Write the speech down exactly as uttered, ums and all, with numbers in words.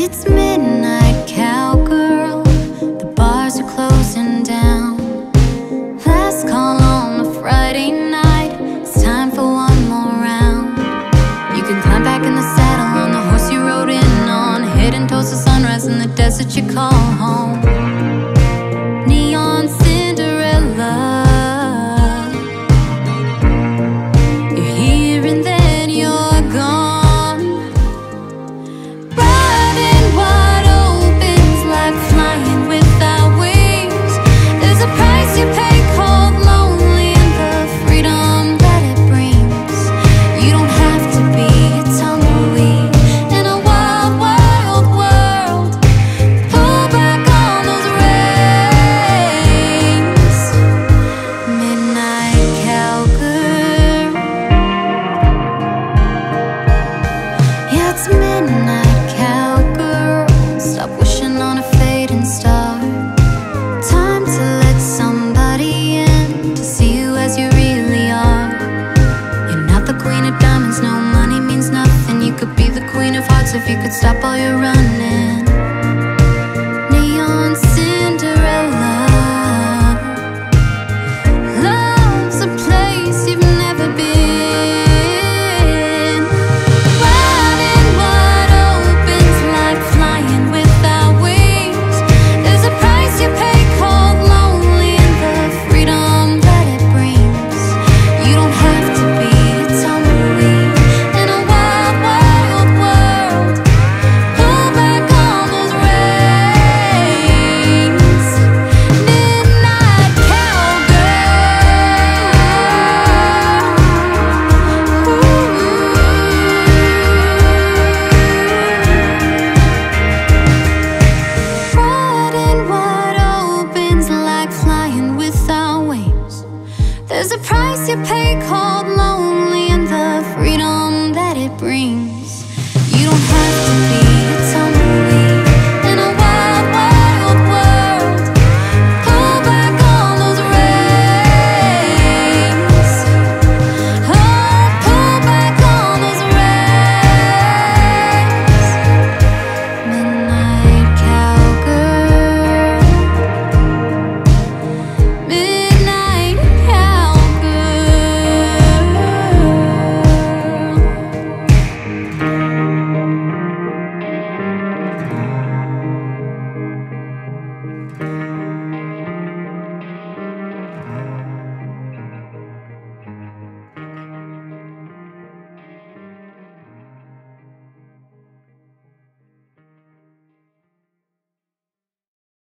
It's midnight, cowgirl. The bars are closing down. Last call on a Friday night. It's time for one more round. You can climb back in the saddle on the horse you rode in on, heading towards the sunrise in the desert you call home. Neon Cinderella. You're here and then you're gone. Riding wide open's like flying without wings. There's a price you pay called lonely and the freedom that it brings. You don't have to be a tumbleweed in a wild, wild world. Pull back on those reins. Midnight cowgirl. Yeah, it's midnight cowgirl. Stop wishing on a fading star. Time to let somebody in to see you as you really are. You're not the queen of diamonds, no money means nothing. You could be the queen of hearts if you could stop all your running.